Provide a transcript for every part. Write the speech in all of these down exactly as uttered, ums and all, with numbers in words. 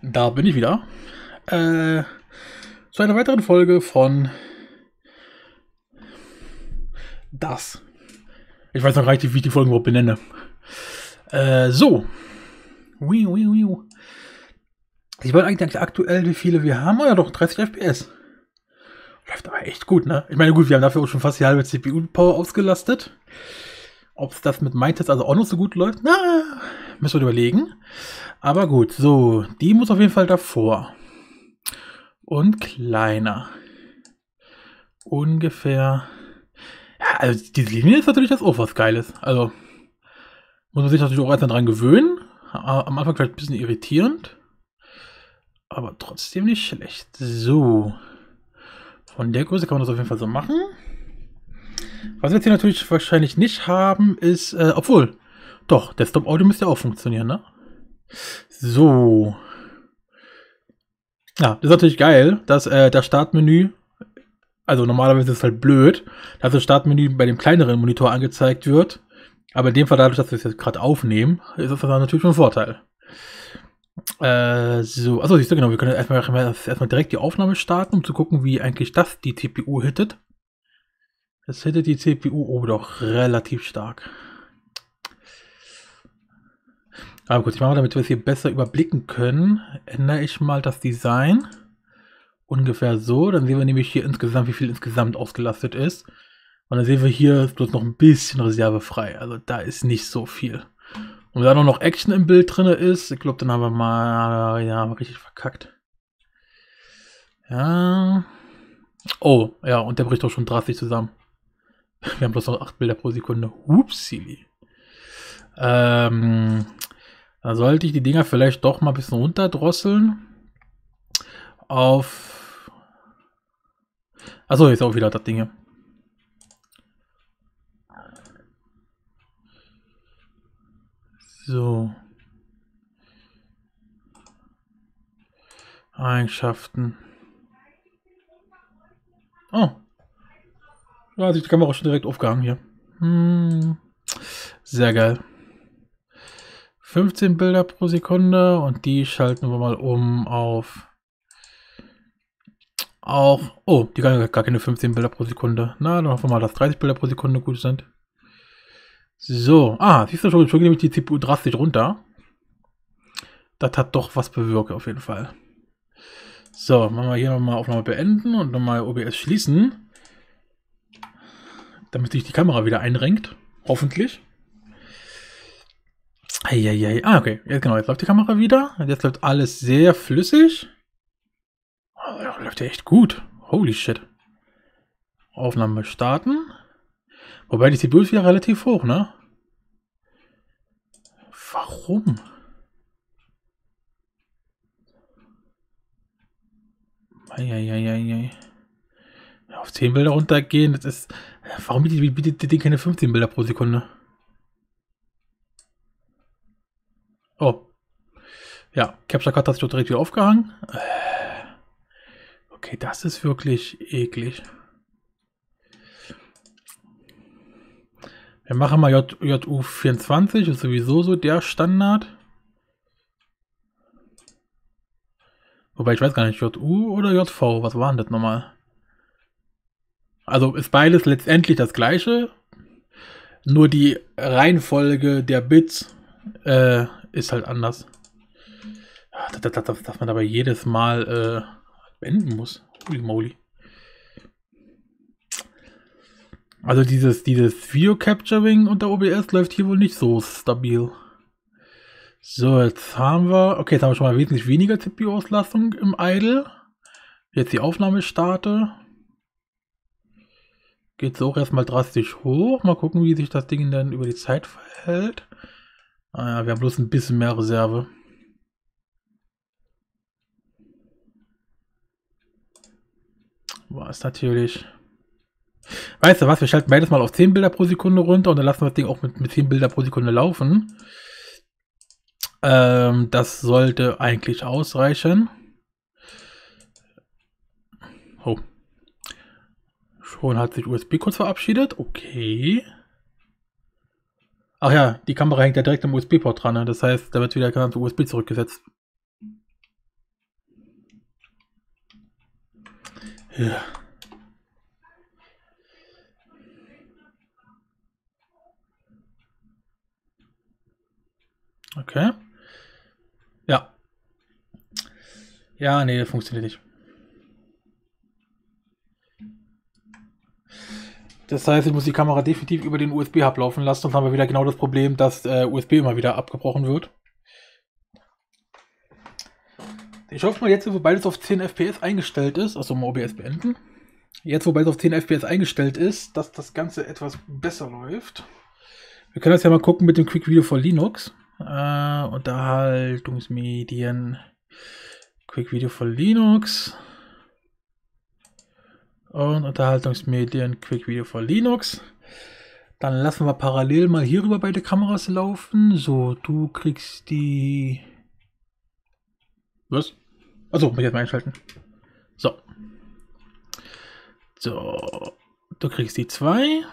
Da bin ich wieder. Äh, zu einer weiteren Folge von das. Ich weiß noch gar nicht, wie ich die Folgen überhaupt benenne. Äh, so. Wiu, wiu, wiu. Ich wollte eigentlich aktuell, wie viele wir haben. Oh ja, doch, dreißig F P S. Läuft aber echt gut, ne? Ich meine, gut, wir haben dafür auch schon fast die halbe C P U-Power ausgelastet. Ob es das mit MeinTest also auch noch so gut läuft? Na, müssen wir überlegen. Aber gut, so. Die muss auf jeden Fall davor. Und kleiner. Ungefähr. Ja, also diese Linie ist natürlich das auch was Geiles. Also muss man sich natürlich auch erst dran gewöhnen. Am Anfang vielleicht ein bisschen irritierend. Aber trotzdem nicht schlecht. So. Von der Größe kann man das auf jeden Fall so machen. Was wir jetzt hier natürlich wahrscheinlich nicht haben, ist, äh, obwohl, doch, Desktop-Audio müsste ja auch funktionieren, ne? So. Ja, das ist natürlich geil, dass äh, das Startmenü, also normalerweise ist es halt blöd, dass das Startmenü bei dem kleineren Monitor angezeigt wird. Aber in dem Fall, dadurch, dass wir es jetzt gerade aufnehmen, ist das dann natürlich schon ein Vorteil. Äh, so, achso, siehst du, genau, wir können erstmal, erstmal direkt die Aufnahme starten, um zu gucken, wie eigentlich das die C P U hittet. Das hittet die C P U oh doch relativ stark. Aber gut, ich mache, damit wir es hier besser überblicken können, ändere ich mal das Design. Ungefähr so, dann sehen wir nämlich hier insgesamt, wie viel insgesamt ausgelastet ist. Und dann sehen wir hier bloß noch ein bisschen Reserve frei. Also da ist nicht so viel. Und wenn da noch Action im Bild drin ist, ich glaube, dann haben wir mal, ja, richtig verkackt. Ja. Oh, ja, und der bricht doch schon drastisch zusammen. Wir haben bloß noch acht Bilder pro Sekunde. Upsili. Ähm, da sollte ich die Dinger vielleicht doch mal ein bisschen runterdrosseln. Auf. Achso, jetzt auch wieder das Ding. So. Eigenschaften. Oh. Da hat sich die Kamera schon direkt aufgehangen hier. Hm. Sehr geil. fünfzehn Bilder pro Sekunde und die schalten wir mal um auf auch. Oh, die kann gar keine fünfzehn Bilder pro Sekunde. Na, dann hoffen wir mal, dass dreißig Bilder pro Sekunde gut sind. So, ah, siehst du schon, schon nämlich die C P U drastisch runter. Das hat doch was bewirkt auf jeden Fall. So, machen wir hier nochmal Aufnahme beenden und nochmal O B S schließen. Damit sich die Kamera wieder einrenkt. Hoffentlich. Eieiei. Ah, okay. Jetzt, genau, jetzt läuft die Kamera wieder. Und jetzt läuft alles sehr flüssig. Oh, ja, läuft ja echt gut. Holy shit. Aufnahme starten. Wobei die C P U ist wieder relativ hoch, ne? Warum? Eieiei. Ja, auf zehn Bilder runtergehen, das ist. Warum bietet, bietet das Ding keine fünfzehn Bilder pro Sekunde? Oh. Ja, Capture Card hat sich doch direkt wieder aufgehangen. Okay, das ist wirklich eklig. Wir machen mal J U vierundzwanzig, ist sowieso so der Standard. Wobei ich weiß gar nicht, J U oder J V, was war denn das nochmal? Also ist beides letztendlich das gleiche, nur die Reihenfolge der Bits äh, ist halt anders. Dass, dass, dass man dabei jedes Mal äh, beenden muss. Holy moly. Also dieses, dieses Video Capturing unter O B S läuft hier wohl nicht so stabil. So, jetzt haben wir, okay, jetzt haben wir schon mal wesentlich weniger C P U-Auslastung im Idle. Jetzt die Aufnahme starte. Geht es auch erstmal drastisch hoch. Mal gucken, wie sich das Ding dann über die Zeit verhält. Ah ja, wir haben bloß ein bisschen mehr Reserve. War es natürlich. Weißt du was, wir schalten beides mal auf zehn Bilder pro Sekunde runter und dann lassen wir das Ding auch mit, mit zehn Bilder pro Sekunde laufen. Ähm, das sollte eigentlich ausreichen. Oh. Schon hat sich U S B kurz verabschiedet. Okay. Ach ja, die Kamera hängt ja direkt am U S B-Port dran. Ne? Das heißt, da wird wieder ganz U S B zurückgesetzt. Ja. Okay. Ja. Ja, nee, funktioniert nicht. Das heißt, ich muss die Kamera definitiv über den U S B-Hub laufen lassen, sonst haben wir wieder genau das Problem, dass äh, U S B immer wieder abgebrochen wird. Ich hoffe mal, jetzt, wo beides auf zehn F P S eingestellt ist, also mal O B S beenden, jetzt, wo beides auf zehn F P S eingestellt ist, dass das Ganze etwas besser läuft. Wir können das ja mal gucken mit dem Quick Video for Linux. Äh, Unterhaltungsmedien. Quick Video for Linux. Und Unterhaltungsmedien Quick Video for Linux. Dann lassen wir parallel mal hierüber beide Kameras laufen. So, du kriegst die... Was? Achso, muss ich jetzt mal einschalten. So. So. Du kriegst die zwei.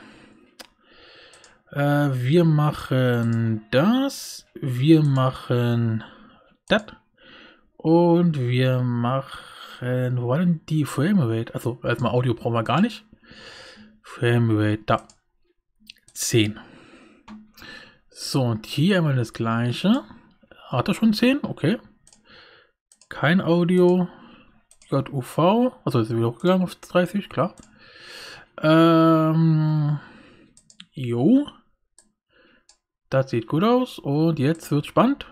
Äh, wir machen das. Wir machen das. Und wir machen... Wo war denn die Framerate? Also erstmal Audio brauchen wir gar nicht. Framerate, da. zehn. So, und hier einmal das gleiche. Hat er schon zehn? Okay. Kein Audio. J U V. Also ist er wieder hochgegangen auf dreißig, klar. Ähm... Jo. Das sieht gut aus. Und jetzt wird spannend.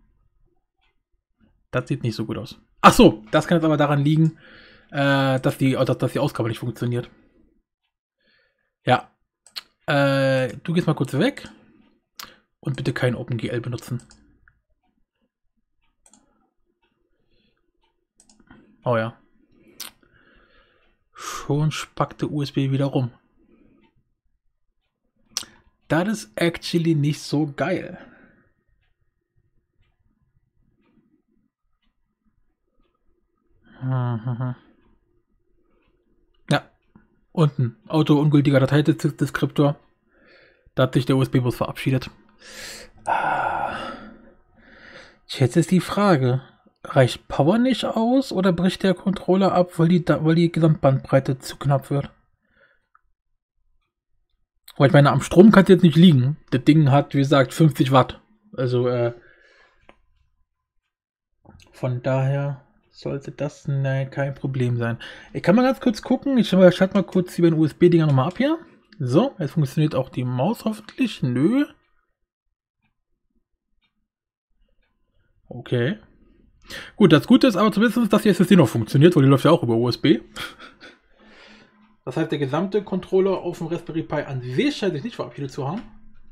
Das sieht nicht so gut aus. Ach so, das kann jetzt aber daran liegen, äh, dass, die, dass, dass die Ausgabe nicht funktioniert. Ja. Äh, du gehst mal kurz weg. Und bitte kein OpenGL benutzen. Oh ja. Schon spackte U S B wieder rum. Das ist actually nicht so geil. Mhm. Ja. Unten. Auto ungültiger Dateideskriptor. Da hat sich der U S B-Bus verabschiedet. Ah. Jetzt ist die Frage. Reicht Power nicht aus oder bricht der Controller ab, weil die, weil die Gesamtbandbreite zu knapp wird? Weil ich meine, am Strom kann es jetzt nicht liegen. Das Ding hat, wie gesagt, fünfzig Watt. Also, äh, von daher sollte das nein, kein Problem sein. Ich kann mal ganz kurz gucken. Ich schalte mal kurz die beiden U S B-Dinger nochmal ab hier. So, jetzt funktioniert auch die Maus hoffentlich. Nö. Okay. Gut, das Gute ist aber zumindest, dass die S S D noch funktioniert, weil die läuft ja auch über U S B. Das heißt, der gesamte Controller auf dem Raspberry Pi an sich scheint sich nicht verabschiedet zu haben.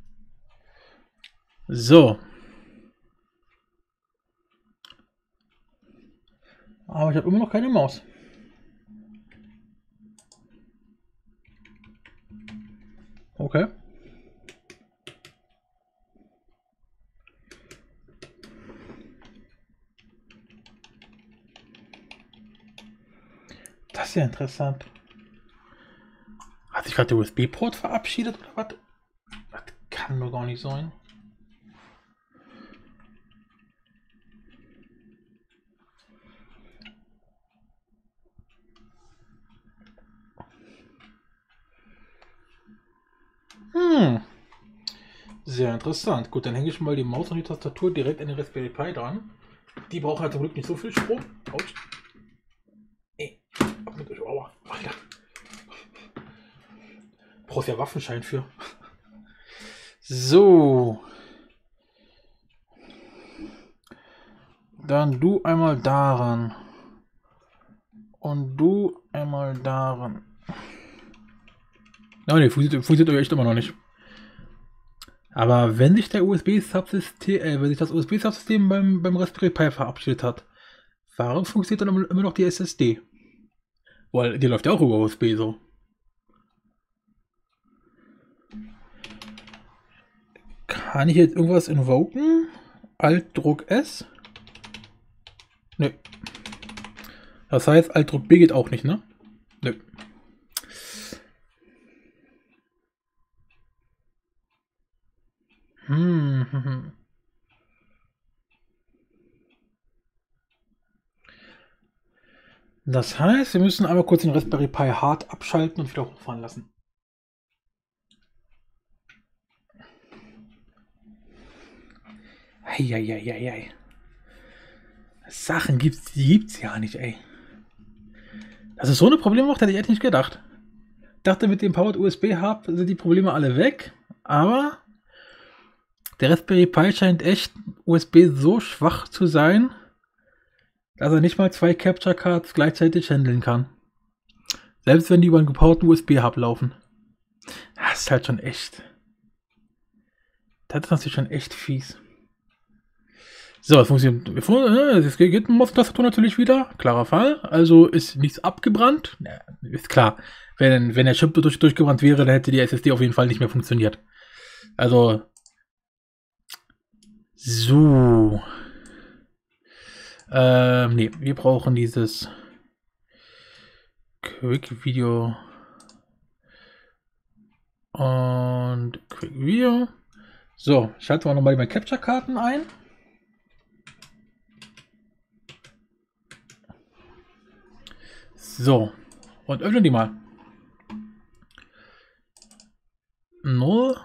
So. Aber ich habe immer noch keine Maus. Okay. Das ist ja interessant. Hat sich gerade der U S B-Port verabschiedet oder was? Das kann doch gar nicht sein. Hm. Sehr interessant. Gut, dann hänge ich mal die Maus und die Tastatur direkt an den Raspberry Pi dran. Die brauchen halt zum Glück nicht so viel Strom. Autsch. Ey. Aua. Alter. Brauchst ja Waffenschein für. So. Dann du einmal daran. Und du einmal daran. Oh ne, funktioniert, funktioniert echt immer noch nicht. Aber wenn sich der U S B-Subsystem, äh, wenn sich das U S B-Subsystem beim, beim Raspberry Pi verabschiedet hat, warum funktioniert dann immer noch die S S D? Weil die läuft ja auch über U S B so. Kann ich jetzt irgendwas invoken? Alt-Druck S? Nö. Das heißt, Alt-Druck B geht auch nicht, ne? Nö. Hm, hm, hm. Das heißt, wir müssen einmal kurz den Raspberry Pi hart abschalten und wieder hochfahren lassen. Eieieiei. Sachen gibt's, die gibt's ja nicht, ey. Das ist so eine Probleme macht, hätte ich echt nicht gedacht. Ich dachte, mit dem Powered U S B Hub sind die Probleme alle weg, aber der Raspberry Pi scheint echt U S B so schwach zu sein, dass er nicht mal zwei Capture Cards gleichzeitig handeln kann. Selbst wenn die über einen gepowerten U S B Hub laufen. Das ist halt schon echt. Das ist natürlich schon echt fies. So, es funktioniert. Es geht mit Maustastatur natürlich wieder. Klarer Fall. Also ist nichts abgebrannt. Ja, ist klar. Wenn, wenn der Chip durch, durchgebrannt wäre, dann hätte die S S D auf jeden Fall nicht mehr funktioniert. Also. So. Ähm, nee, wir brauchen dieses Quick Video. Und Quick Video. So, schalten wir nochmal die Capture-Karten ein. So, und öffnen die mal. null.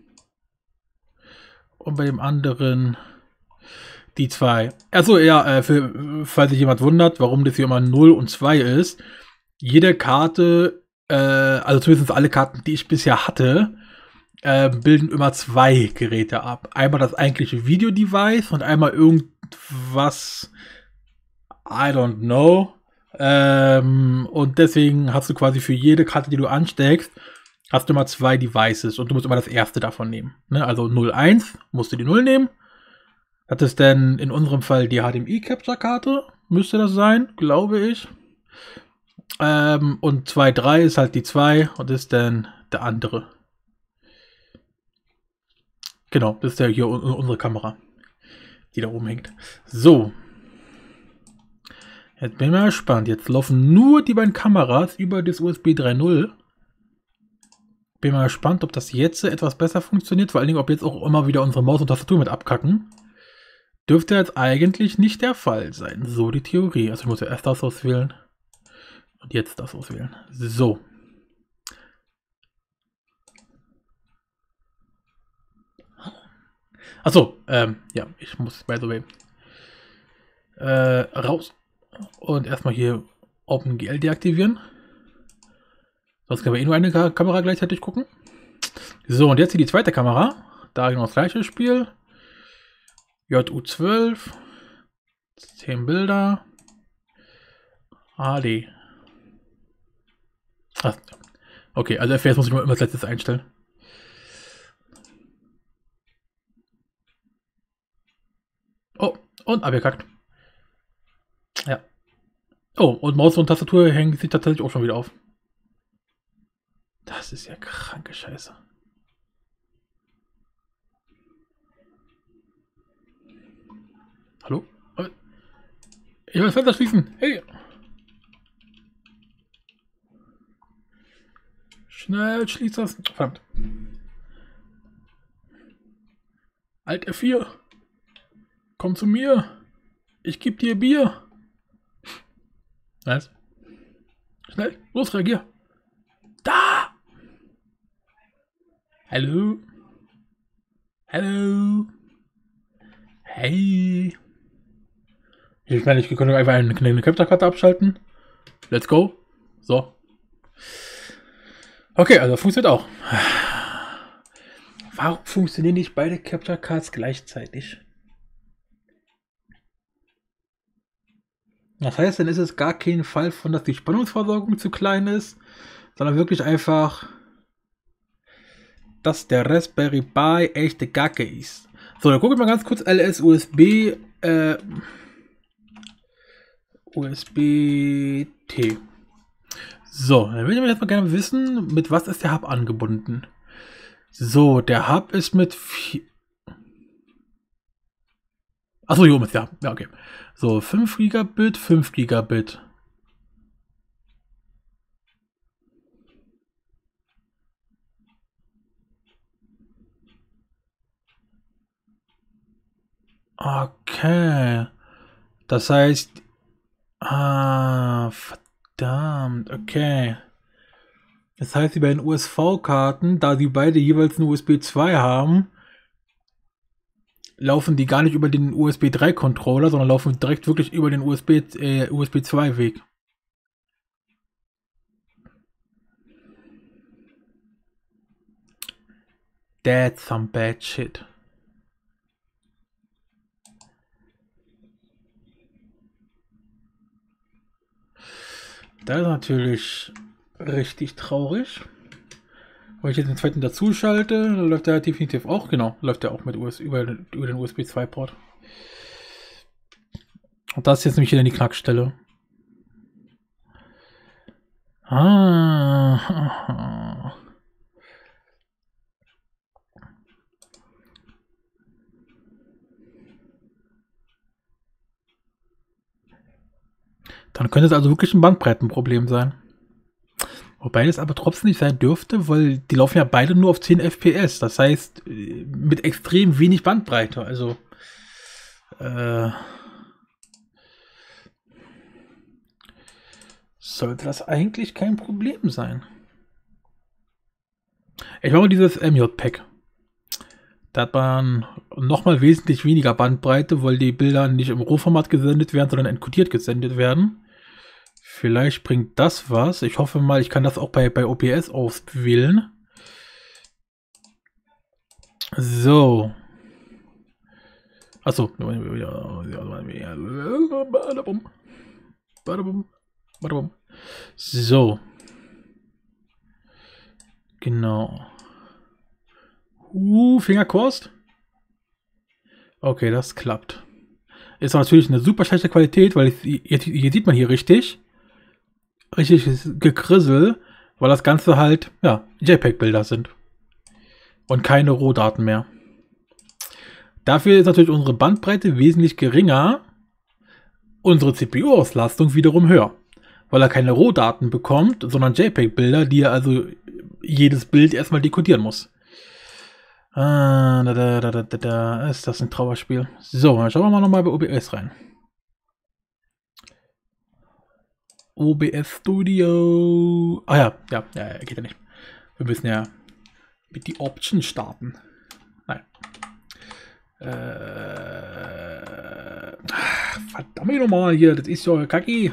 Und bei dem anderen die zwei. Achso, ja, äh, für, falls sich jemand wundert, warum das hier immer null und zwei ist. Jede Karte, äh, also zumindest alle Karten, die ich bisher hatte, äh, bilden immer zwei Geräte ab. Einmal das eigentliche Video-Device und einmal irgendwas, I don't know. Ähm, und deswegen hast du quasi für jede Karte, die du ansteckst, hast du immer zwei Devices und du musst immer das erste davon nehmen. Ne? Also null eins musst du die null nehmen. Das ist dann in unserem Fall die H D M I-Capture-Karte, müsste das sein, glaube ich. Ähm, und zwei drei ist halt die zwei und ist dann der andere. Genau, das ist ja hier unsere Kamera, die da oben hängt. So. Jetzt bin ich mal gespannt. Jetzt laufen nur die beiden Kameras über das U S B drei Punkt null. Bin mal gespannt, ob das jetzt etwas besser funktioniert. Vor allen Dingen, ob jetzt auch immer wieder unsere Maus und Tastatur mit abkacken. Dürfte jetzt eigentlich nicht der Fall sein. So die Theorie. Also ich muss ja erst das auswählen. Und jetzt das auswählen. So. Achso, ähm, ja, ich muss, by the way, äh, raus. Und erstmal hier OpenGL deaktivieren. Sonst können wir eh nur eine Kamera gleichzeitig gucken. So, und jetzt hier die zweite Kamera. Da genau das gleiche Spiel. J U zwölf. zehn Bilder. A D. Ach, okay, also F P S muss ich immer als letztes einstellen. Oh, und abgekackt. Ja. Oh, und Maus und Tastatur hängen sich tatsächlich auch schon wieder auf. Das ist ja kranke Scheiße. Hallo? Ich will das Fenster schließen. Hey! Schnell, schließ das. Verdammt. Alt F vier. Komm zu mir. Ich geb dir Bier. Was? Schnell, los, reagier. Da! Hallo? Hallo? Hey! Ich meine, ich könnte einfach eine, eine Capture-Karte abschalten. Let's go. So. Okay, also funktioniert auch. Warum funktionieren nicht beide Capture Cards gleichzeitig? Das heißt, dann ist es gar kein Fall von, dass die Spannungsversorgung zu klein ist, sondern wirklich einfach, dass der Raspberry Pi echte Gacke ist. So, dann gucke ich mal ganz kurz L S U S B äh, U S B T. So, dann würde ich jetzt mal gerne wissen, mit was ist der Hub angebunden? So, der Hub ist mit Achso, hier oben ist ja. Ja, okay. So, fünf Gigabit, fünf Gigabit. Okay. Das heißt, Ah, verdammt, okay. Das heißt, die beiden U S V-Karten, da sie beide jeweils eine U S B zwei haben, laufen die gar nicht über den U S B drei Controller, sondern laufen direkt wirklich über den U S B, äh, U S B zwei Weg. That's some bad shit. Das ist natürlich richtig traurig. Wenn ich jetzt den zweiten dazu schalte, dann läuft der definitiv auch, genau, läuft der auch mit U S, über, über den U S B zwei Port. Und das ist jetzt nämlich wieder die Knackstelle. Ah. Dann könnte es also wirklich ein Bandbreitenproblem sein. Wobei das aber trotzdem nicht sein dürfte, weil die laufen ja beide nur auf zehn F P S. Das heißt, mit extrem wenig Bandbreite. Also, äh, sollte das eigentlich kein Problem sein. Ich mache mal dieses M J-Pack. Da hat man nochmal wesentlich weniger Bandbreite, weil die Bilder nicht im Rohformat gesendet werden, sondern enkodiert gesendet werden. Vielleicht bringt das was. Ich hoffe mal, ich kann das auch bei, bei O B S auswählen. So. Achso. So. Genau. Uh, Fingerkost. Okay, das klappt. Ist natürlich eine super schlechte Qualität, weil ich, hier, hier sieht man hier richtig. Richtiges Gekrissel, weil das Ganze halt, ja, JPEG-Bilder sind. Und keine Rohdaten mehr. Dafür ist natürlich unsere Bandbreite wesentlich geringer. Unsere C P U-Auslastung wiederum höher. Weil er keine Rohdaten bekommt, sondern JPEG-Bilder, die er also jedes Bild erstmal dekodieren muss. Ah, da, da, da, da, da, ist das ein Trauerspiel. So, dann schauen wir mal nochmal bei O B S rein. O B S Studio. Ah ja, ja, ja, geht ja nicht. Wir müssen ja mit die Option starten. Nein. Äh, verdammt nochmal hier, das ist ja kacki.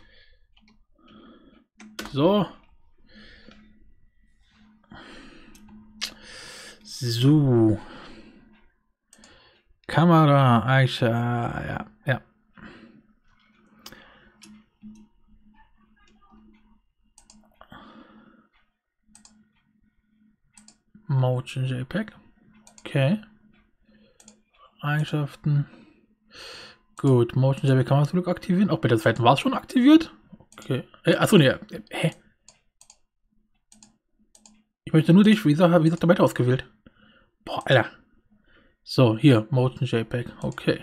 So. So. Kamera, Aisha, ja, ja. Motion JPEG. Okay. Eigenschaften. Gut, Motion JPEG kann man zum Glück aktivieren. Auch bei der zweiten war es schon aktiviert. Okay. Äh, achso, ne. Hä? Ich möchte nur dich, wie gesagt, wie gesagt, dabei ausgewählt. Boah, Alter. So, hier, Motion JPEG. Okay.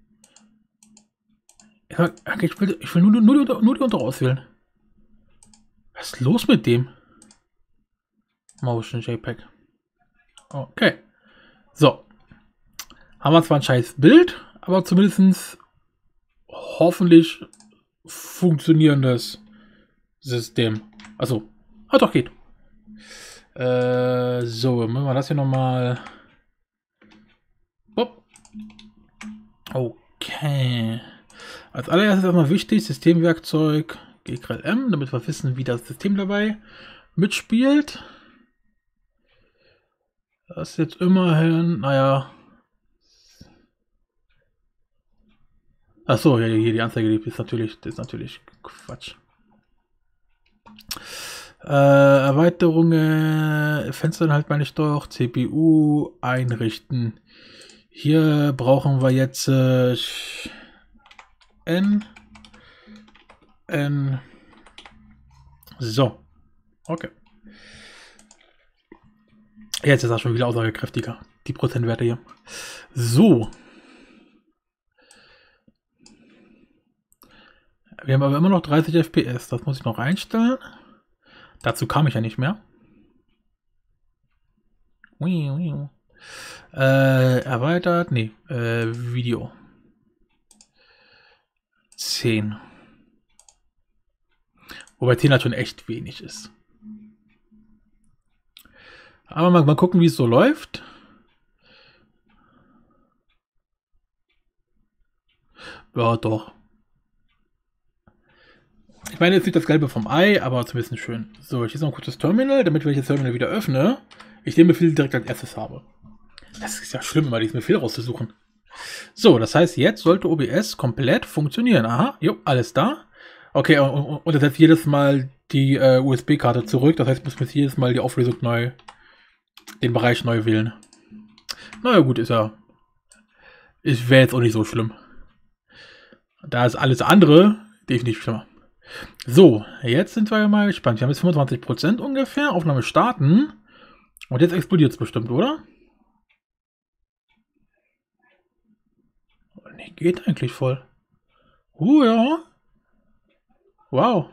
Ich will, ich will nur, nur, nur, nur die untere auswählen. Was ist los mit dem? Motion JPEG. Okay. So. Haben wir zwar ein scheiß Bild, aber zumindest hoffentlich funktionierendes System. Also, ah doch, geht. Äh, so, machen wir das hier nochmal. Okay. Als allererstes erstmal wichtig, Systemwerkzeug G K L M, damit wir wissen, wie das System dabei mitspielt. Das ist jetzt immerhin, naja. Achso, ja, hier die Anzeige, die ist natürlich, das ist natürlich Quatsch. Äh, Erweiterungen, Fensterinhalt meine ich doch, C P U einrichten. Hier brauchen wir jetzt äh, N. N. So. Okay. Jetzt ist das schon wieder aussagekräftiger. Die Prozentwerte hier. So. Wir haben aber immer noch dreißig F P S. Das muss ich noch einstellen. Dazu kam ich ja nicht mehr. Äh, erweitert. Nee. Äh, Video. zehn. Wobei zehn halt schon echt wenig ist. Aber mal, mal gucken, wie es so läuft. Ja, doch. Ich meine, jetzt nicht das Gelbe vom Ei, aber zumindest schön. So, ich jetzt noch ein kurzes Terminal, damit, wenn ich das Terminal wieder öffne, ich den Befehl direkt als erstes habe. Das ist ja schlimm, immer diesen Befehl rauszusuchen. So, das heißt, jetzt sollte O B S komplett funktionieren. Aha, jo, alles da. Okay, und, und das heißt jedes Mal die äh, U S B-Karte zurück. Das heißt, ich muss jetzt jedes Mal die Auflösung neu, den Bereich neu wählen. Naja, gut, ist ja. Ist wäre jetzt auch nicht so schlimm. Da ist alles andere definitiv schlimmer. So, jetzt sind wir mal gespannt. Wir haben jetzt fünfundzwanzig Prozent ungefähr. Aufnahme starten. Und jetzt explodiert es bestimmt, oder? Nee, geht eigentlich voll. Uh, ja. Wow.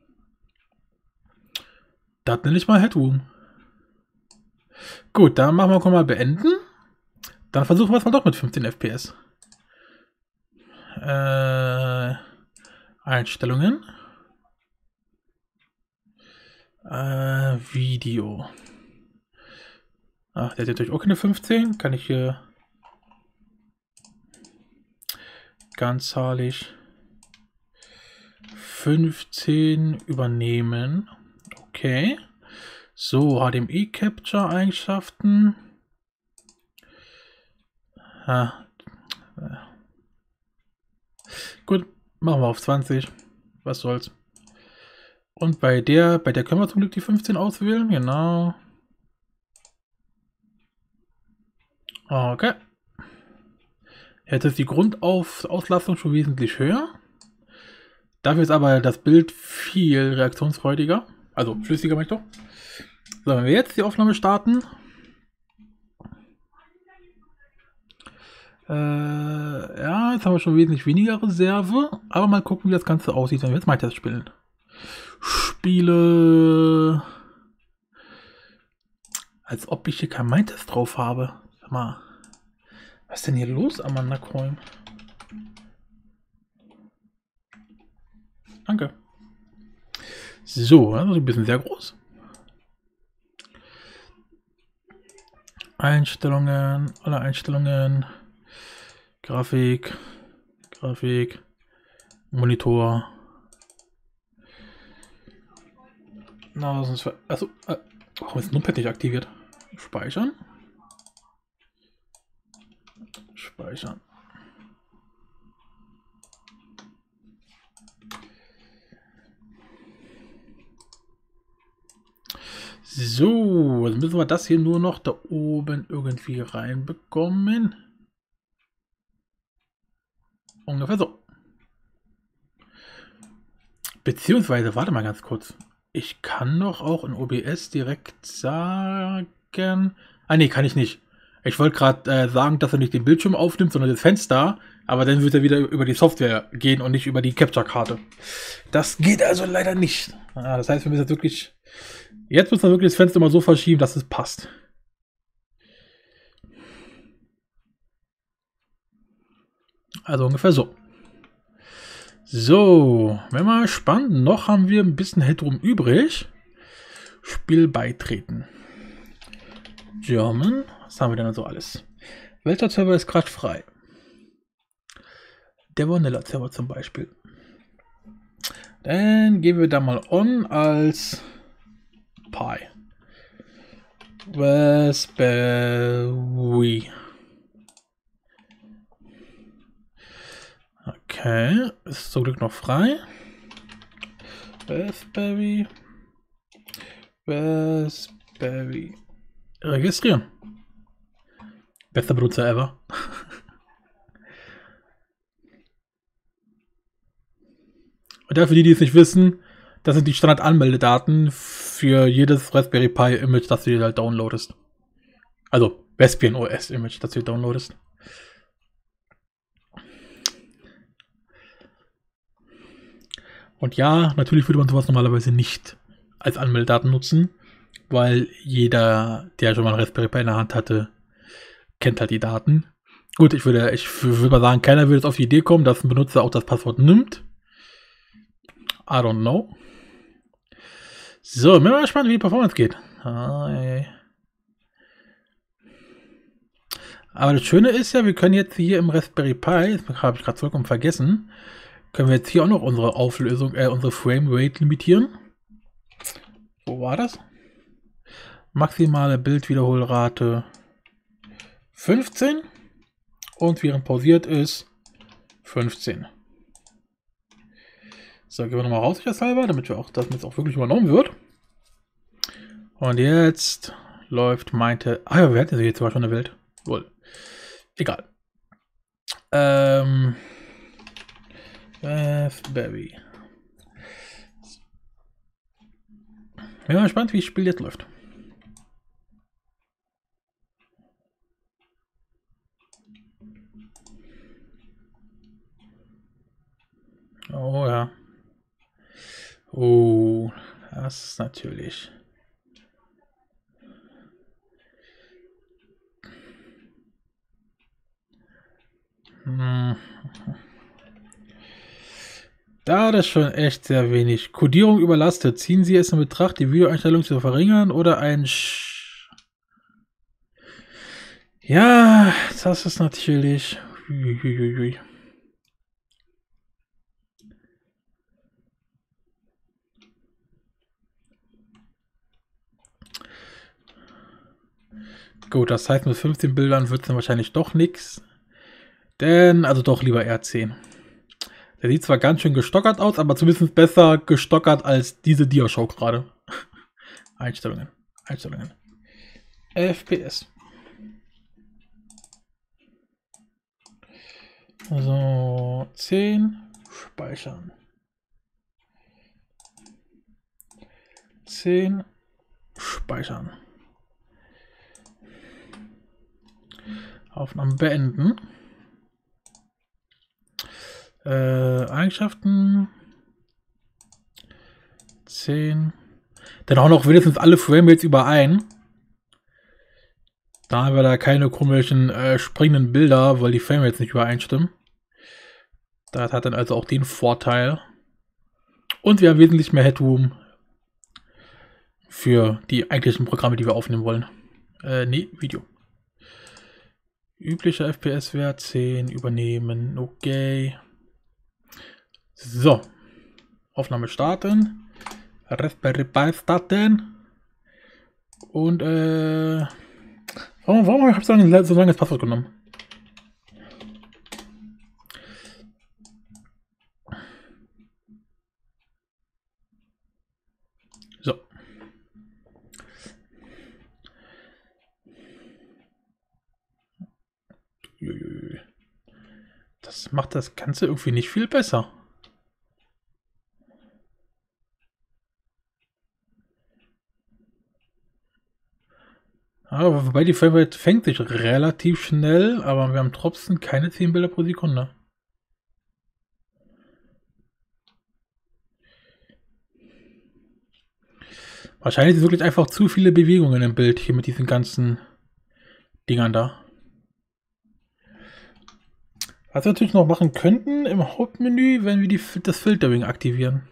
Das nenne ich mal Headroom. Gut, dann machen wir mal beenden. Dann versuchen wir es mal doch mit fünfzehn F P S. Äh, Einstellungen. Äh, Video. Ach, der hat natürlich auch keine fünfzehn. Kann ich hier ganzzahlig fünfzehn übernehmen. Okay. So, H D M I-Capture-Eigenschaften. Ah. Gut, machen wir auf zwanzig. Was soll's. Und bei der, bei der können wir zum Glück die fünfzehn auswählen. Genau. Okay. Jetzt ist die Grundauslastung schon wesentlich höher. Dafür ist aber das Bild viel reaktionsfreudiger. Also flüssiger, möchte ich doch. So, wenn wir jetzt die Aufnahme starten. Äh, ja, jetzt haben wir schon wesentlich weniger Reserve. Aber mal gucken, wie das Ganze aussieht, wenn wir jetzt mal das spielen. Spiele. Als ob ich hier kein Mindtest drauf habe. Sag mal. Was ist denn hier los, Amanda Coin? Danke. So, das ist ein bisschen sehr groß. Einstellungen, alle Einstellungen. Grafik. Grafik. Monitor. Na, sonst. Achso, äh, warum ist Numpad nicht aktiviert? Speichern. Speichern. So, jetzt müssen wir das hier nur noch da oben irgendwie reinbekommen. Ungefähr so. Beziehungsweise, warte mal ganz kurz. Ich kann doch auch in O B S direkt sagen... Ah, nee, kann ich nicht. Ich wollte gerade äh, sagen, dass er nicht den Bildschirm aufnimmt, sondern das Fenster. Aber dann wird er wieder über die Software gehen und nicht über die Capture-Karte. Das geht also leider nicht. Ah, das heißt, wir müssen jetzt wirklich... Jetzt müssen wir wirklich das Fenster mal so verschieben, dass es passt. Also ungefähr so. So, wenn mal spannend. Noch haben wir ein bisschen Headroom übrig. Spiel beitreten. German. Was haben wir denn so alles? Welcher Server ist gerade frei? Der Vanilla Server zum Beispiel. Dann gehen wir da mal on als Pi. Raspberry. Okay, ist zum Glück noch frei. Raspberry. Raspberry. Registrieren. Bester Benutzer ever. Und dafür die, die es nicht wissen, das sind die Standard-Anmeldedaten für jedes Raspberry Pi Image, das du dir halt downloadest. Also Raspbian O S Image, das du dir downloadest. Und ja, natürlich würde man sowas normalerweise nicht als Anmeldedaten nutzen, weil jeder, der schon mal ein Raspberry Pi in der Hand hatte, kennt halt die Daten. Gut, ich würde, ich würde mal sagen, keiner würde jetzt auf die Idee kommen, dass ein Benutzer auch das Passwort nimmt. I don't know. So, bin mal gespannt, wie die Performance geht. Ah, ja, ja. Aber das Schöne ist ja, wir können jetzt hier im Raspberry Pi, das habe ich gerade vollkommen vergessen, können wir jetzt hier auch noch unsere Auflösung, äh, unsere Framerate limitieren. Wo war das? Maximale Bildwiederholrate fünfzehn und während pausiert ist fünfzehn. So, gehen wir nochmal raus, sicherheitshalber, damit wir auch, dass jetzt auch wirklich übernommen wird. Und jetzt läuft meinte. Ah ja, wir hatten sie jetzt sogar schon eine Welt. Wohl. Egal. Ähm. Raspberry. Bin mal gespannt, wie das Spiel jetzt läuft. Oh ja. Oh, das ist natürlich. Hm. Da das schon echt sehr wenig. Codierung überlastet. Ziehen Sie es in Betracht, die Videoeinstellung zu verringern oder ein Sch Ja, das ist natürlich. Uiuiui. Gut, das heißt, mit fünfzehn Bildern wird es dann wahrscheinlich doch nichts. Denn, also doch lieber R zehn. Der sieht zwar ganz schön gestockert aus, aber zumindest besser gestockert als diese Dia-Show gerade. Einstellungen. Einstellungen. F P S. So, zehn. Speichern. zehn. Speichern. Aufnahmen beenden. Äh, Eigenschaften. zehn. Dann auch noch wenigstens alle Framerates überein. Da haben wir da keine komischen äh, springenden Bilder, weil die Framerates nicht übereinstimmen. Das hat dann also auch den Vorteil. Und wir haben wesentlich mehr Headroom für die eigentlichen Programme, die wir aufnehmen wollen. Äh, nee, Video. Üblicher F P S-Wert zehn übernehmen. Okay. So. Aufnahme starten. Raspberry Pi starten. Und äh. Warum, warum habe ich so lange, so lange das Passwort genommen? So. Das macht das Ganze irgendwie nicht viel besser. Aber wobei die Framerate fängt sich relativ schnell, aber wir haben trotzdem keine zehn Bilder pro Sekunde. Wahrscheinlich sind wirklich einfach zu viele Bewegungen im Bild hier mit diesen ganzen Dingern da. Was wir natürlich noch machen könnten im Hauptmenü, wenn wir die, das Filtering aktivieren.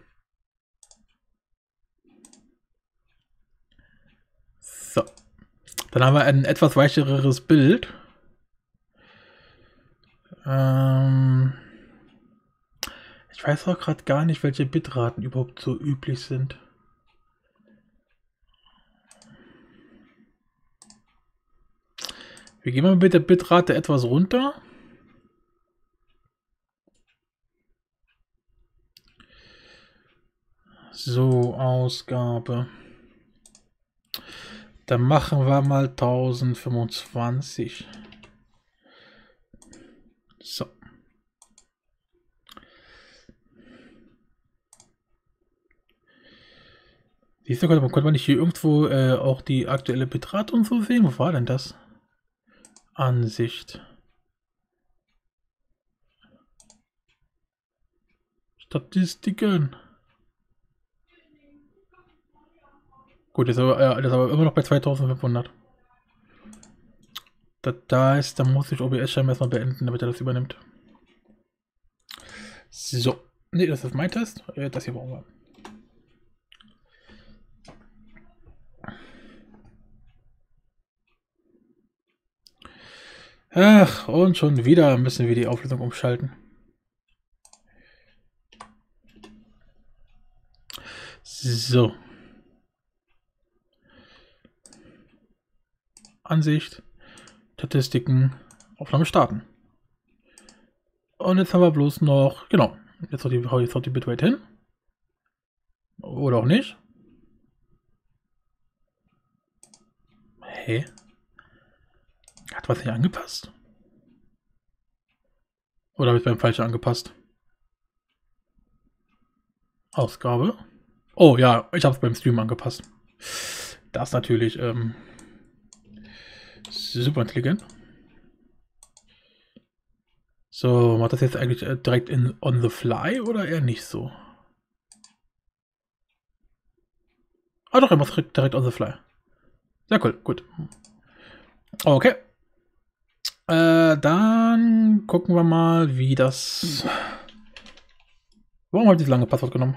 So. Dann haben wir ein etwas weicheres Bild. Ähm ich weiß auch gerade gar nicht, welche Bitraten überhaupt so üblich sind. Wir gehen mal mit der Bitrate etwas runter. So, Ausgabe. Dann machen wir mal tausendfünfundzwanzig. So. Siehst du, konnte man nicht hier irgendwo äh, auch die aktuelle Bitrate und so sehen? Wo war denn das? Ansicht. Statistiken. Gut, das ist aber, äh, das ist aber immer noch bei zweitausendfünfhundert. Da, da ist, da muss ich O B S scheinbar erstmal beenden, damit er das übernimmt. So. Ne, das ist mein Test. Das hier brauchen wir. Ach, und schon wieder müssen wir die Auflösung umschalten. So. Ansicht, Statistiken, Aufnahme starten. Und jetzt haben wir bloß noch, genau, jetzt hau die, jetzt die Bitrate hin. Oder auch nicht. Hey. Hat was nicht angepasst? Oder habe ich beim Falschen angepasst? Ausgabe. Oh ja, ich habe es beim Stream angepasst. Das ist natürlich ähm, super intelligent. So, macht das jetzt eigentlich direkt in on the fly oder eher nicht so? Ah doch, er macht direkt on the fly. Sehr cool, gut. Okay. Äh, dann gucken wir mal, wie das... Warum habe ich dieses lange Passwort genommen?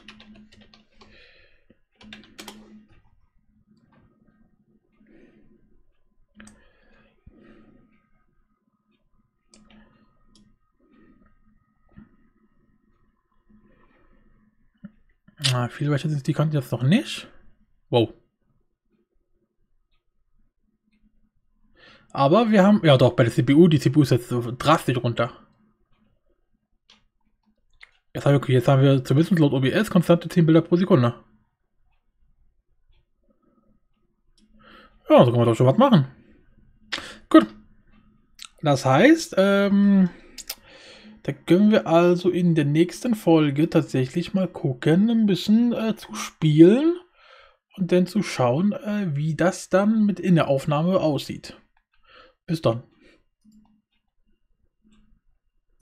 Ah, viel weicher sind die Kanten jetzt noch nicht. Wow. Aber wir haben, ja doch, bei der C P U, die C P U ist jetzt so drastisch runter. Jetzt haben wir, jetzt haben wir zumindest laut O B S konstante zehn Bilder pro Sekunde. Ja, so kann man doch schon was machen. Gut. Das heißt, ähm, da können wir also in der nächsten Folge tatsächlich mal gucken, ein bisschen äh, zu spielen und dann zu schauen, äh, wie das dann mit in der Aufnahme aussieht. Bis dann.